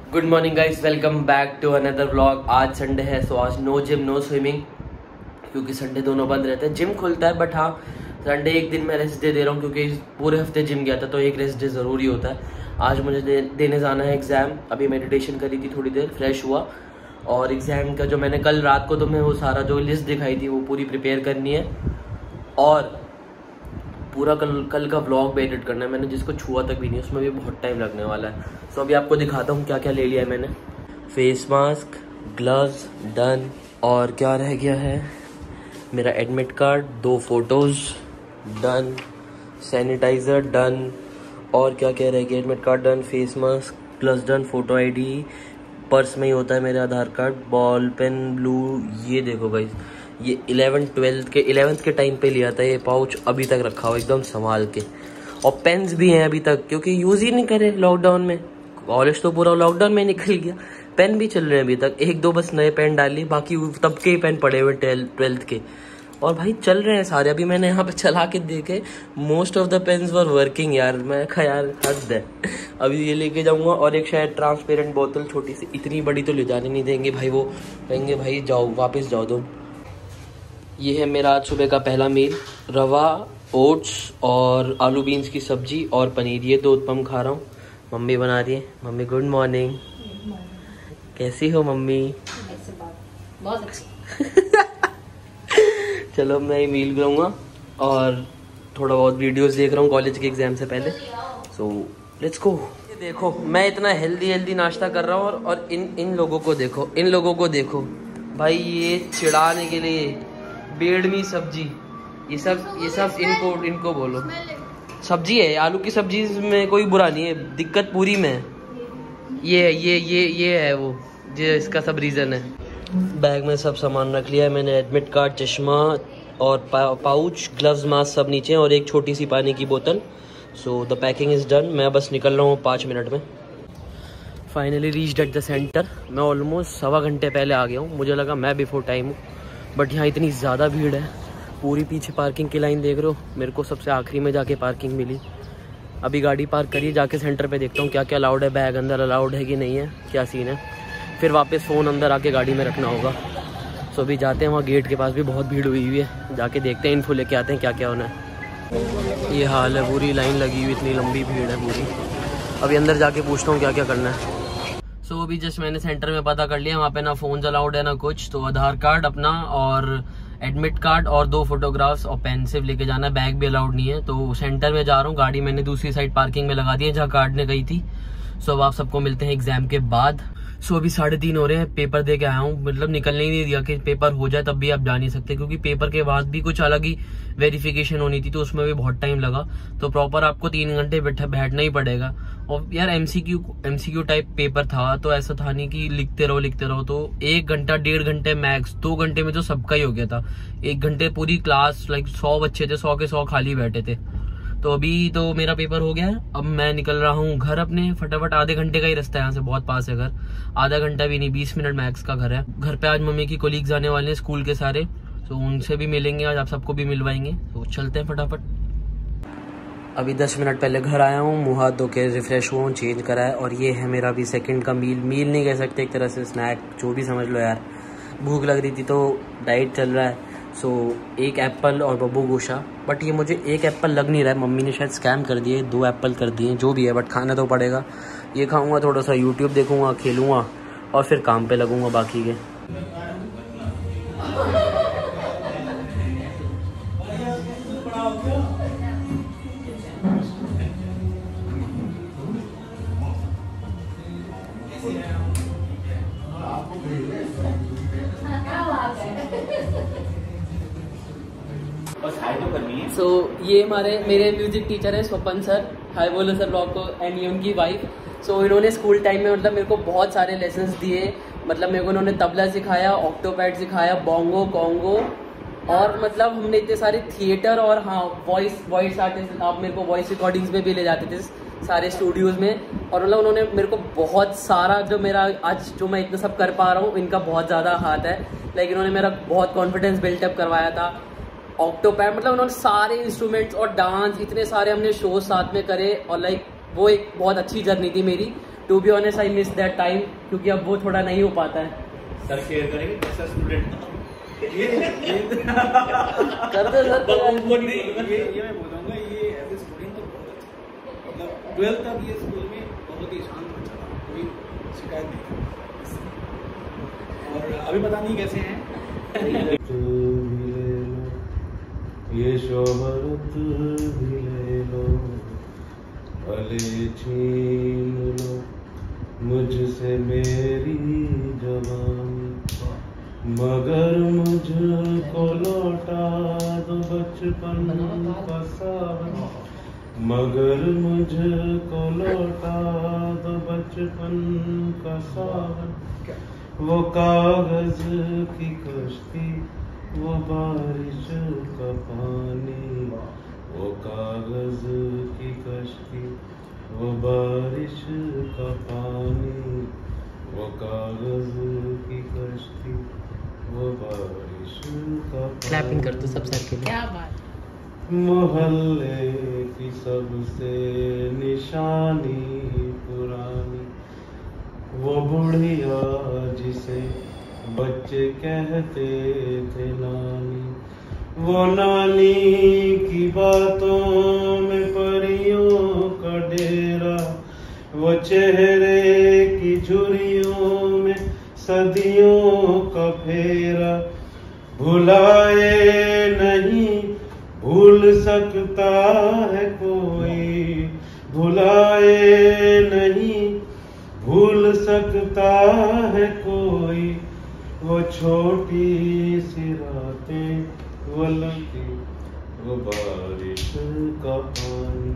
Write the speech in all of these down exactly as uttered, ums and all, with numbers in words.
Good morning guys, welcome back to another vlog. आज Sunday है, so आज no gym no swimming, क्योंकि Sunday दोनों बंद रहते हैं। जिम खुलता है बट हाँ, संडे एक दिन मैं रेस्ट डे दे रहा हूँ, क्योंकि पूरे हफ्ते जिम गया था तो एक रेस्ट डे ज़रूरी होता है। आज मुझे दे, देने जाना है एग्ज़ाम। अभी मेडिटेशन करी थी, थोड़ी देर फ्रेश हुआ, और एग्ज़ाम का जो मैंने कल रात को तुम्हें वो सारा जो लिस्ट दिखाई थी वो पूरी प्रिपेयर करनी है, और पूरा कल कल का व्लॉग भी एडिट करना है। मैंने जिसको छुआ तक भी नहीं, उसमें भी बहुत टाइम लगने वाला है। सो अभी आपको दिखाता हूँ क्या क्या ले लिया है मैंने। फेस मास्क, ग्लव्स डन, और क्या रह गया है, मेरा एडमिट कार्ड, दो फोटोज़ डन, सैनिटाइज़र डन, और क्या क्या रह गया, admit card done, face mask, gloves done, photo ID, purse में ही होता है मेरे Aadhaar card, ball pen blue. ये देखो गाइस, ये इलेवन ट्वेल्थ के इलेवेंथ के टाइम पे लिया था ये पाउच, अभी तक रखा हुआ एकदम संभाल के। और पेन्स भी हैं अभी तक, क्योंकि यूज़ ही नहीं करे लॉकडाउन में। कॉलेज तो पूरा लॉकडाउन में निकल गया, पेन भी चल रहे हैं अभी तक। एक दो बस नए पेन डाली, बाकी तब के ही पेन पड़े हुए ट्वेल्थ के, और भाई चल रहे हैं सारे। अभी मैंने यहाँ पे चला के देखे, most of the pens were working यार। मैं कहा यार हद है। अभी ये लेके जाऊँगा, और एक शायद ट्रांसपेरेंट बोतल छोटी सी, इतनी बड़ी तो ले जाने नहीं देंगे भाई, वो कहेंगे भाई जाओ वापस जाओ तुम। ये है मेरा आज सुबह का पहला मील, रवा, ओट्स और आलू बीन्स की सब्जी और पनीर। ये दो उत्पम खा रहा हूँ, मम्मी बना रही है। मम्मी गुड मॉर्निंग, कैसी हो मम्मी? बहुत अच्छी। चलो मैं ये मील करूँगा, और थोड़ा बहुत वीडियोस देख रहा हूँ कॉलेज के एग्जाम से पहले। So let's go. ये देखो मैं इतना हेल्दी हेल्दी नाश्ता कर रहा हूँ, और, और इन इन लोगों को देखो, इन लोगों को देखो भाई, ये चिढ़ाने के लिए बेडमी सब्जी, ये सब ये सब इनको इनको बोलो सब्जी है। आलू की सब्जी में कोई बुरा नहीं है, दिक्कत पूरी में है। ये ये ये ये है वो, जो इसका सब रीज़न है। बैग में सब सामान रख लिया है मैंने, एडमिट कार्ड, चश्मा और पा, पाउच, ग्लव्स, मास्क सब नीचे, और एक छोटी सी पानी की बोतल। So the packing is done. मैं बस निकल रहा हूँ पाँच मिनट में। Finally reached at the center. मैं ऑलमोस्ट सवा घंटे पहले आ गया हूँ। मुझे लगा मैं बिफोर टाइम हूँ, बट यहाँ इतनी ज़्यादा भीड़ है। पूरी पीछे पार्किंग की लाइन देख रहे हो, मेरे को सबसे आखिरी में जाके पार्किंग मिली। अभी गाड़ी पार्क करिए, जाके सेंटर पे देखता हूँ क्या क्या अलाउड है, बैग अंदर अलाउड है कि नहीं है, क्या सीन है। फिर वापस फ़ोन अंदर आके गाड़ी में रखना होगा। सो अभी जाते हैं, वहाँ गेट के पास भी बहुत भीड़ हुई हुई है, जाके देखते हैं, इन्फो लेके आते हैं क्या क्या होना है। ये हाल है, पूरी लाइन लगी हुई, इतनी लंबी भीड़ है पूरी। अभी अंदर जाके पूछता हूँ क्या क्या करना है। सो so, अभी जस्ट मैंने सेंटर में पता कर लिया, वहाँ पे ना फ़ोन अलाउड है ना कुछ। तो आधार कार्ड अपना और एडमिट कार्ड और दो फोटोग्राफ्स और पेन सिर्फ लेके जाना है, बैग भी अलाउड नहीं है। तो सेंटर में जा रहा हूँ, गाड़ी मैंने दूसरी साइड पार्किंग में लगा दी है जहाँ कार्ड ने गई थी। सो अब आप सबको मिलते हैं एग्जाम के बाद। सो अभी साढ़े तीन हो रहे हैं, पेपर दे के आया हूँ। मतलब निकलने ही नहीं दिया कि पेपर हो जाए तब भी आप जा नहीं सकते, क्योंकि पेपर के बाद भी कुछ अलग ही वेरिफिकेशन होनी थी, तो उसमें भी बहुत टाइम लगा। तो प्रॉपर आपको तीन घंटे बैठा बैठना ही पड़ेगा। और यार एमसीक्यू एमसीक्यू टाइप पेपर था, तो ऐसा था नहीं कि लिखते रहो लिखते रहो। तो एक घंटा डेढ़ घंटे मैक्स, दो घंटे में तो सबका ही हो गया था। एक घंटे पूरी क्लास, लाइक सौ बच्चे थे, सौ के सौ खाली बैठे थे। तो अभी तो मेरा पेपर हो गया है, अब मैं निकल रहा हूँ घर अपने फटाफट। आधे घंटे का ही रास्ता है यहाँ से, बहुत पास है घर, आधा घंटा भी नहीं, बीस मिनट मैक्स का घर है। घर पे आज मम्मी की कोलीग्स आने वाले हैं स्कूल के सारे, तो उनसे भी मिलेंगे आज, आप सबको भी मिलवाएंगे। तो चलते हैं फटाफट। अभी दस मिनट पहले घर आया हूँ, मुँह हाथ धो के रिफ्रेश हुआ हूँ, चेंज करा है, और ये है मेरा अभी सेकंड का मील। मील नहीं कह सकते, एक तरह से स्नैक, जो भी समझ लो यार। भूख लग रही थी तो डाइट चल रहा है। सो so, एक एप्पल और बब्बू गोशा, बट ये मुझे एक एप्पल लग नहीं रहा है, मम्मी ने शायद स्कैम कर दिए, दो एप्पल कर दिए, जो भी है, बट खाना तो पड़ेगा। ये खाऊंगा, थोड़ा सा यूट्यूब देखूंगा, खेलूंगा, और फिर काम पे लगूंगा बाकी के। सो so, ये हमारे मेरे म्यूजिक टीचर है स्वपन सर, हाय बोलो सर ब्लॉग को, एंड ये उनकी वाइफ। सो so, इन्होंने स्कूल टाइम में मतलब मेरे को बहुत सारे लेसन्स दिए। मतलब मेरे को इन्होंने तबला सिखाया, ऑक्टोपैड सिखाया, बोंगो, कॉन्गो, और मतलब हमने इतने सारे थिएटर और हाँ वॉइस वॉइस आर्टिस्ट, आप मेरे को वॉइस रिकॉर्डिंग्स में भी ले जाते थे सारे स्टूडियोज़ में। और मतलब उन्होंने मेरे को बहुत सारा, जो मेरा आज जो मैं इतना सब कर पा रहा हूँ, इनका बहुत ज़्यादा हाथ है। लाइक इन्होंने मेरा बहुत कॉन्फिडेंस बिल्टअप करवाया था। ऑक्टोपैड, मतलब उन्होंने सारे इंस्ट्रूमेंट्स और डांस, इतने सारे हमने शोज साथ में करे, और लाइक वो एक बहुत अच्छी जर्नी थी मेरी। To be honest I miss that time, क्योंकि अब वो थोड़ा नहीं हो पाता है। सर शेयर करेंगे सर स्टूडेंट ये कर दो सर। नहीं ये ये मैं बोलूँगा ये एज ए स्टूडेंट तो बहुत अच्छा, मतलब ट्वेल्थ तक ये स्कूल में बहुत ही शांत बच्चा था, कोई शिकायत नहीं थी। और अभी पता नहीं कैसे हैं। ये शोहरत भी ले लो, भले छीन लो मुझसे मेरी जवानी, मगर मुझको लौटा दो बचपन का सावन, मगर मुझको लौटा दो बचपन का सावन। वो कागज की कश्ती, वो बारिश का पानी, वो कागज की कश्ती, वो बारिश का पानी, वो कागज की कश्ती, वो बारिश का पानी। क्लैपिंग कर दो सब सर के लिए। क्या बात। मोहल्ले की सबसे निशानी पुरानी, वो बुढ़िया जिसे बच्चे कहते थे नानी, वो नानी की बातों में परियों का डेरा, वो चेहरे की झुर्रियों में सदियों का फेरा। भुलाए नहीं भूल सकता है कोई, भुलाए नहीं भूल सकता है कोई, वो छोटी सी रातें, वो लगी वो बारिश का पानी।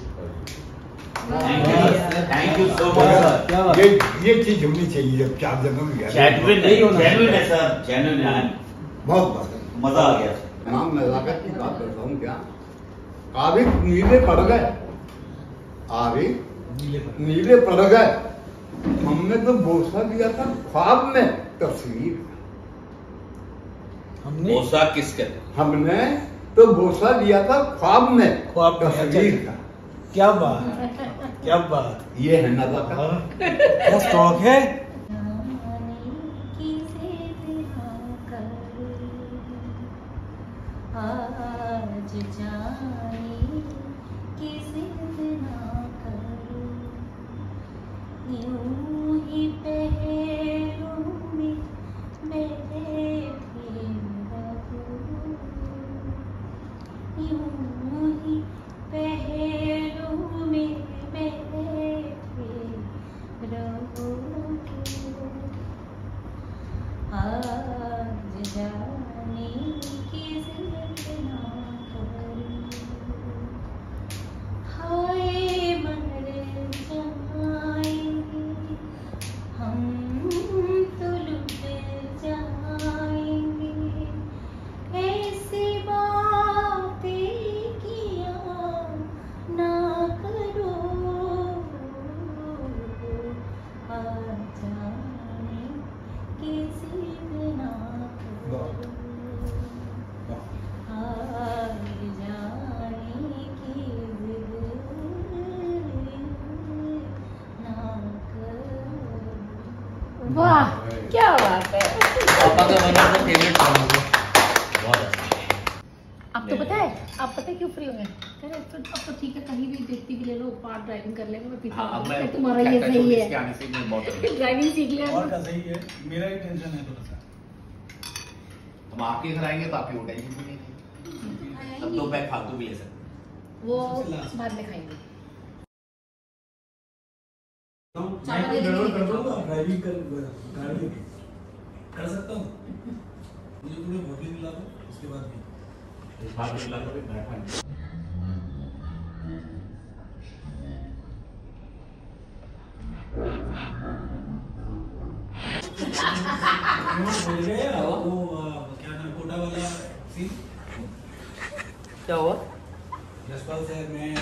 Thank you so much sir. ये ये चीज होनी चाहिए जब चार जन्म गया। जेन्युइन नहीं होना, जेन्युइन है सर, जेन्युइन है। बहुत मजा मजा आ गया। नाम नजाकत की बात करता हूँ क्या, आबिद नीले पड़ गए, आबिद नीले पड़ गए। हमने तो बोसा दिया था ख्वाब में तस्वीर, हमने बोसा किसके? हमने तो बोसा दिया था ख्वाब में ख्वाब तस्वीर का। क्या बात क्या बात, ये है नजाकत। क्या स्टॉक है। आज जाने की जिद ना कर, यूं ही पहलू में बैठे रहूं, यूं ही पहलू में बैठे रहूं। आज जाने की जिद ना कर, हाय मर जाएंगे हम तो लुट जाएंगे, ऐसी बातें किया ना करो, आ जाने की जिद ना करो, आ जाने की जिद ना करो। वाह क्या बात है। पापा का one of the favourite song है। बहुत अच्छा। अब तो पता है, अब पता है क्यों फ्री हो गए? कह रहे तो अब तो ठीक है, कहीं भी देखती भी ले लो, पार्ट ड्राइविंग कर लेंगे, मैं पीछे हाँ, अब मैं तुम्हारा ये सही है, आने से मैं बहुत ड्राइविंग सीख लिया। और का सही है, मेरा ही टेंशन है थोड़ा सा। हम आपके घर आएंगे तो आपकी वो टेंशन भी नहीं है। तब दो पैक फालतू भी ले सकते। वो बाद में खाएंगे। ड्राइविंग कर गाड़ी कर सकता हूँ, मुझे पूरे बोतल दिला दो, उसके बाद भी इस बार भी लाकर भी बैठा है। बोल गए वो क्या नाम कोटा वाला सीन। क्या हुआ? यशपाल सर मैं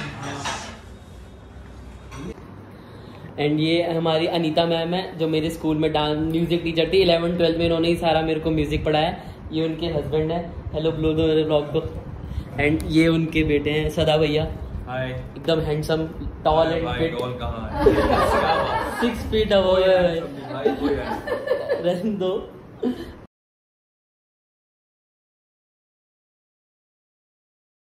एंड ये हमारी अनीता मैम है जो मेरे स्कूल में डांस म्यूजिक टीचर थी। इलेवन ट्वेल्थ में इन्होंने ही सारा मेरे को म्यूजिक पढ़ाया। ये उनके हस्बैंड है, हेलो ब्लो दो मेरे ब्लॉग को। एंड ये उनके बेटे हैं सदा भैया, हाय एकदम हैंडसम, टॉल एंड भाई फिट, डॉल कहाँ है? सिक्स फीट अबव है भाई कोई है रहने दो।